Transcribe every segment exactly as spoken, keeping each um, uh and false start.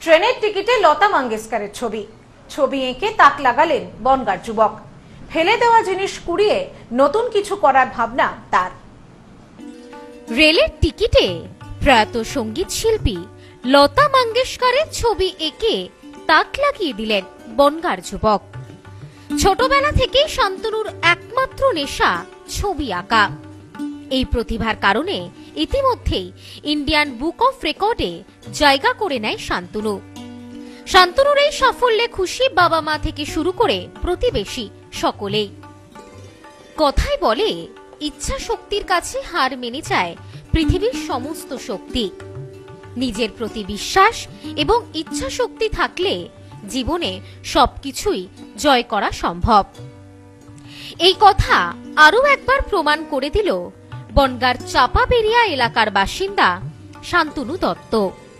ট্রেনের টিকিটে লতা মঙ্গেশকরের ছবি ছবি এঁকে তাক লাগালেন বনগাঁর যুবক। ফেলে দেওয়া জিনিস কুড়িয়ে নতুন কিছু করার ভাবনা তার। রেলের টিকিটে প্রয়াত সঙ্গীত শিল্পী লতা মঙ্গেশকরের ছবি এঁকে তাক লাগিয়ে দিলেন বনগাঁর যুবক। ছোটবেলা থেকেই শান্তনুর একমাত্র নেশা ছবি আঁকা। এই প্রতিভার কারণে ইতিমধ্যেই ইন্ডিয়ান বুক অফ রেকর্ডে জায়গা করে নেয় শান্তনু। শান্তনুর এই সাফল্যে খুশি বাবা মা থেকে শুরু করে প্রতিবেশী সকলেই। কথায় বলে, ইচ্ছা শক্তির কাছে হার মেনে যায় পৃথিবীর সমস্ত শক্তি। নিজের প্রতি বিশ্বাস এবং ইচ্ছা শক্তি থাকলে জীবনে সবকিছুই জয় করা সম্ভব। এই কথা আরো একবার প্রমাণ করে দিল বনগাঁর চাপাবেরিয়া এলাকার বাসিন্দা শান্তনু দত্ত।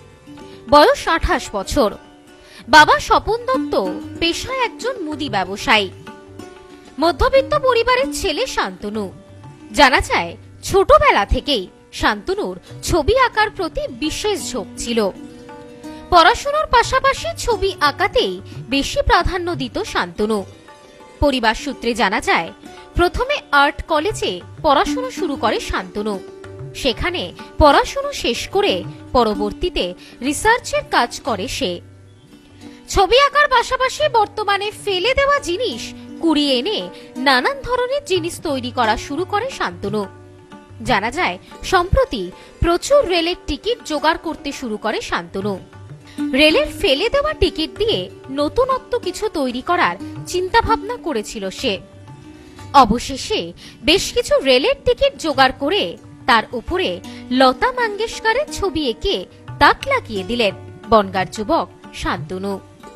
বয়স আঠাশ বছর। বাবা স্বপন দত্ত পেশায় একজন মুদি ব্যবসায়ী। মধ্যবিত্ত পরিবারের ছেলে শান্তনু। জানা যায়, ছোটবেলা থেকেই শান্তনুর ছবি আঁকার প্রতি বিশেষ ঝোঁক ছিল। পড়াশোনার পাশাপাশি ছবি আঁকাতেই বেশি প্রাধান্য দিত শান্তনু। পরিবার সূত্রে জানা যায়, প্রথমে আর্ট কলেজে পড়াশোনা শুরু করে শান্তনু। সেখানে পড়াশোনা শেষ করে পরবর্তীতে রিসার্চের কাজ করে সে। ছবি আঁকার পাশাপাশি বর্তমানে ফেলে দেওয়া জিনিস কুড়িয়ে এনে নানান ধরনের জিনিস তৈরি করা শুরু করে শান্তনু। জানা যায়, সম্প্রতি প্রচুর রেলের টিকিট জোগাড় করতে শুরু করে শান্তনু। রেলের ফেলে দেওয়া টিকিট দিয়ে নতুনত্ব কিছু তৈরি করার চিন্তা ভাবনা করেছিল সে। অবশেষে বেশ কিছু রেলের টিকিট জোগাড় করে তার উপরে লতা মঙ্গেশকরের ছবি এঁকে তাক লাগিয়ে দিলেন বনগাঁর যুবক শান্তনু।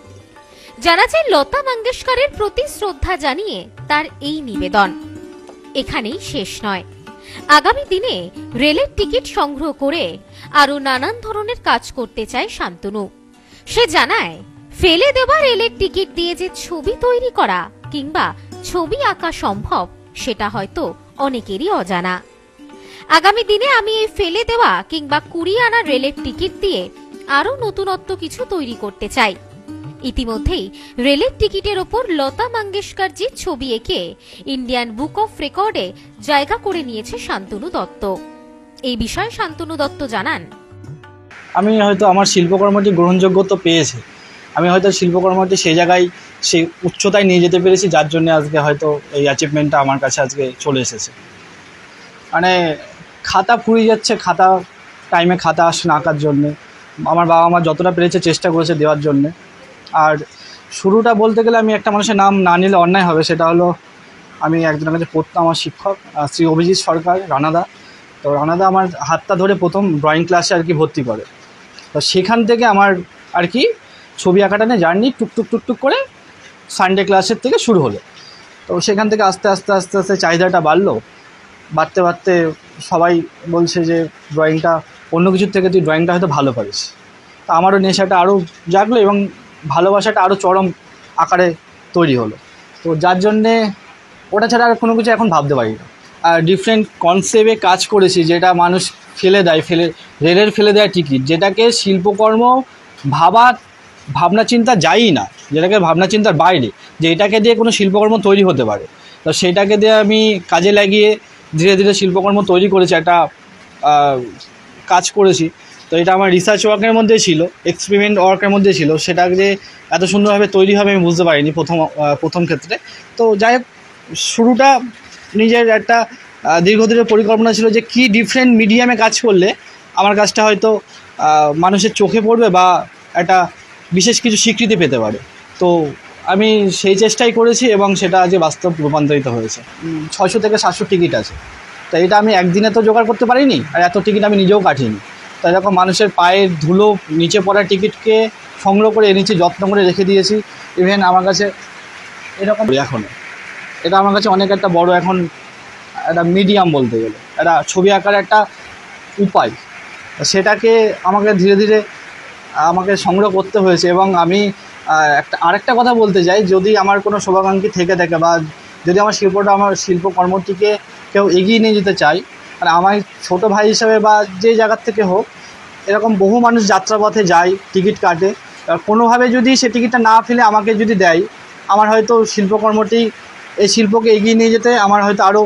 জানা যায়, লতা মঙ্গেশকরের প্রতি শ্রদ্ধা জানিয়ে তার এই নিবেদন এখানেই শেষ নয়। আগামী দিনে রেলের টিকিট সংগ্রহ করে আরো নানান ধরনের কাজ করতে চায় শান্তনু। সে জানায়, ফেলে দেওয়া রেলের টিকিট দিয়ে যে ছবি তৈরি করা কিংবা ছবি আঁকা সম্ভব সেটা হয়তো অনেকেরই অজানা। আগামী দিনে আমি এই ফেলে দেওয়া কিংবা কুড়িয়ে আনা রেলের টিকিট দিয়ে আরো নতুনত্ব কিছু তৈরি করতে চাই। ইতিমধ্যেই রেলের টিকিটের ওপর লতা মঙ্গেশকরজির ছবি এঁকে ইন্ডিয়ান বুক অফ রেকর্ডে জায়গা করে নিয়েছে শান্তনু দত্ত। এই বিষয়ে শান্তনু দত্ত জানান, আমি হয়তো আমার শিল্পকর্মটি গ্রহণযোগ্যতা পেয়েছে। আমি হয়তো শিল্পকর্মটি সেই জায়গায় সেই উচ্চতায় নিয়ে যেতে পেরেছি, যার জন্য আজকে হয়তো এই অ্যাচিভমেন্টটা আমার কাছে আজকে চলে এসেছে। মানে খাতা ফুরিয়ে যাচ্ছে, খাতা টাইমে খাতা আসে না আঁকার জন্যে। আমার বাবা মা যতটা পেরেছে চেষ্টা করেছে দেওয়ার জন্যে। আর শুরুটা বলতে গেলে আমি একটা মানুষের নাম না নিলে অন্যায় হবে, সেটা হলো আমি একজনের কাছে পড়তাম, আমার শিক্ষক শ্রী অভিজিৎ সরকার রানাদা। তো রানাদা আমার হাতটা ধরে প্রথম ড্রয়িং ক্লাসে আর কি ভর্তি করে। তো সেখান থেকে আমার আর কি ছবি আঁকাটা নিয়ে জার্নি টুকটুক টুকটুক করে সানডে ক্লাসের থেকে শুরু হলো। তো সেখান থেকে আস্তে আস্তে আস্তে আস্তে চাহিদাটা বাড়লো। বাড়তে বাড়তে সবাই বলছে যে ড্রয়িংটা অন্য কিছুর থেকে তুই ড্রয়িংটা হয়তো ভালো পারিস। তো আমারও নেশাটা আরও জাগলো এবং ভালোবাসাটা আরও চরম আকারে তৈরি হলো। তো যার জন্যে ওটা ছাড়া আর কোনো কিছু এখন ভাবতে পারি না। আর ডিফারেন্ট কনসেপ্টে কাজ করেছি, যেটা মানুষ ফেলে দেয়, ফেলে রেলের ফেলে দেয় টিকিট, যেটাকে শিল্পকর্ম ভাবা ভাবনা চিন্তা যায়ই না, যেটাকে ভাবনা চিন্তার বাইরে, যে এটাকে দিয়ে কোনো শিল্পকর্ম তৈরি হতে পারে। তো সেটাকে দিয়ে আমি কাজে লাগিয়ে ধীরে ধীরে শিল্পকর্ম তৈরি করেছি, একটা কাজ করেছি। তো এটা আমার রিসার্চ ওয়ার্কের মধ্যে ছিল, এক্সপেরিমেন্ট ওয়ার্কের মধ্যে ছিল। সেটা যে এত সুন্দরভাবে তৈরি হবে আমি বুঝতে পারিনি প্রথম প্রথম ক্ষেত্রে। তো যাই হোক, শুরুটা নিজের একটা দীর্ঘদিনের পরিকল্পনা ছিল যে কী ডিফারেন্ট মিডিয়ামে কাজ করলে আমার কাজটা হয়তো মানুষের চোখে পড়বে বা একটা বিশেষ কিছু স্বীকৃতি পেতে পারে। তো আমি সেই চেষ্টাই করেছি এবং সেটা আজ বাস্তব রূপান্তরিত হয়েছে। ছয়শো থেকে সাতশো টিকিট আছে। তো এটা আমি একদিনে তো জোগাড় করতে পারিনি, আর এত টিকিট আমি নিজেও কাটিনি। তাই এরকম মানুষের পায়ের ধুলো নিচে পড়া টিকিটকে সংগ্রহ করে এনেছি, যত্ন করে রেখে দিয়েছি। ইভেন আমার কাছে এরকম এখনও এটা আমার কাছে অনেক একটা বড় এখন একটা মিডিয়াম বলতে গেলে, একটা ছবি আঁকার একটা উপায়। সেটাকে আমাকে ধীরে ধীরে আমাকে সংগ্রহ করতে হয়েছে। এবং আমি একটা আরেকটা কথা বলতে চাই, যদি আমার কোনো শুভাকাঙ্ক্ষী থেকে থাকে বা যদি আমার শিল্পটা আমার শিল্পকর্মটিকে কেউ এগিয়ে নিয়ে যেতে চায়, আর আমার ছোট ভাই হিসাবে বা যে জায়গার থেকে হোক, এরকম বহু মানুষ যাত্রাপথে যায়, টিকিট কাটে। কোনোভাবে যদি সে টিকিটটা না ফেলে আমাকে যদি দেয়, আমার হয়তো শিল্পকর্মটি এই শিল্পকে এগিয়ে নিয়ে যেতে আমার হয়তো আরও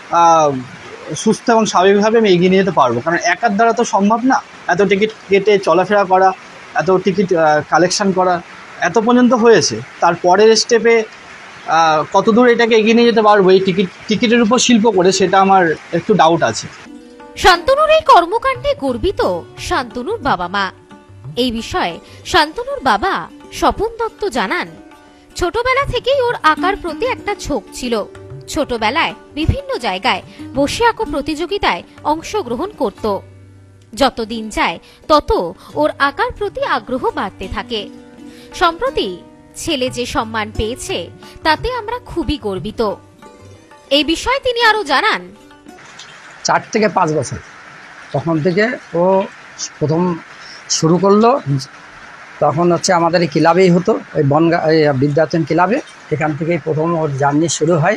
সুস্থ এবং স্বাভাবিকভাবে আমি এগিয়ে নিয়ে যেতে পারবো। কারণ একার দ্বারা তো সম্ভব না এত টিকিট কেটে চলাফেরা করা, এত টিকিট কালেকশন করা, এত পর্যন্ত হয়েছে। তার পরের স্টেপে কতদূর এটাকে এগিয়ে নিয়ে যেতে পারবো এই টিকিট টিকিটের উপর শিল্প করে, সেটা আমার একটু ডাউট আছে। শান্তনুর এই কর্মকাণ্ডে গর্বিত শান্তনুর বাবা মা। এই বিষয়ে শান্তনুর বাবা স্বপন দত্ত জানান, ছোটবেলা থেকেই ওর আঁকার প্রতি একটা ঝোঁক ছিল। ছোটবেলায় বিভিন্ন জায়গায় বসে আঁকো প্রতিযোগিতায় অংশগ্রহণ করত। যত দিন যায় তত ওর আঁকার প্রতি আগ্রহ বাড়তে থাকে। সম্প্রতি ছেলে যে সম্মান পেয়েছে তাতে আমরা খুবই গর্বিত। এই বিষয়ে তিনি আরো জানান, চার থেকে পাঁচ বছর তখন থেকে ও প্রথম শুরু করলো। তখন হচ্ছে আমাদের এই ক্লাবেই হতো, ওই বনগা বিদ্যার্থন ক্লাবে, এখান থেকেই প্রথম ওর জার্নি শুরু হয়।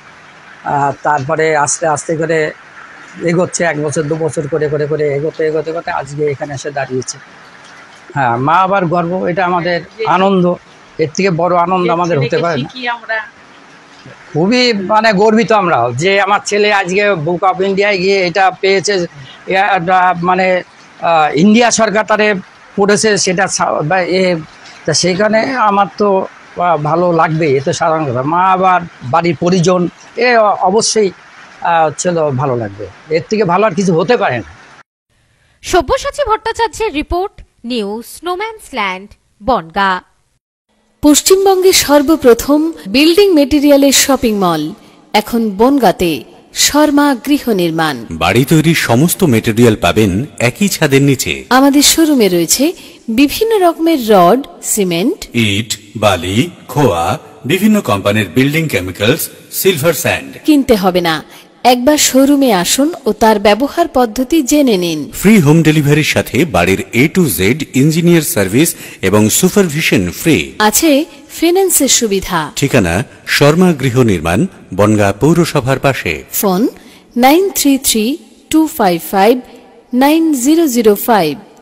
তারপরে আস্তে আস্তে করে এগোচ্ছে, এক বছর দু বছর করে করে করে এগোতে এগোতে এগোতে আজকে এখানে এসে দাঁড়িয়েছে। হ্যাঁ, মা আবার গর্ব, এটা আমাদের আনন্দ, এর থেকে বড় আনন্দ আমাদের হতে পারে না। খুবই মানে গর্বিত আমরা যে আমার ছেলে আজকে বুক অফ ইন্ডিয়ায় গিয়ে এটা পেয়েছে, মানে ইন্ডিয়া সরকার তারে পড়েছে সেটা, তা সেইখানে আমার তো ভালো লাগবে, এ তো সাধারণ কথা। মা আবার বাড়ির পরিজন, এ অবশ্যই ছিল ভালো লাগবে, এর থেকে ভালো আর কিছু হতে পারে না। সব্যসাচী ভট্টাচার্যের রিপোর্ট, নিউজ স্নোম্যান্সল্যান্ড, বনগাঁ। পশ্চিমবঙ্গের সর্বপ্রথম বিল্ডিং মেটেরিয়ালের শপিং মল এখন বনগাঁতে। শর্মা গৃহ নির্মাণ, বাড়ি তৈরির সমস্ত মেটেরিয়াল পাবেন একই ছাদের নিচে। আমাদের শোরুমে রয়েছে বিভিন্ন রকমের রড, সিমেন্ট, ইট, বালি, খোয়া, বিভিন্ন কোম্পানির বিল্ডিং কেমিক্যালস, সিলভার স্যান্ড। কিনতে হবে না, একবার শোরুমে আসুন ও তার ব্যবহার পদ্ধতি জেনে নিন। ফ্রি হোম ডেলিভারির সাথে বাড়ির A to Z engineer service এবং সুপারভিশন ফ্রি। আছে ফিন্যান্সের সুবিধা। ঠিকানা শর্মা গৃহ নির্মাণ, বনগাঁ পৌরসভার পাশে। Phone nine three three two five five nine zero zero five.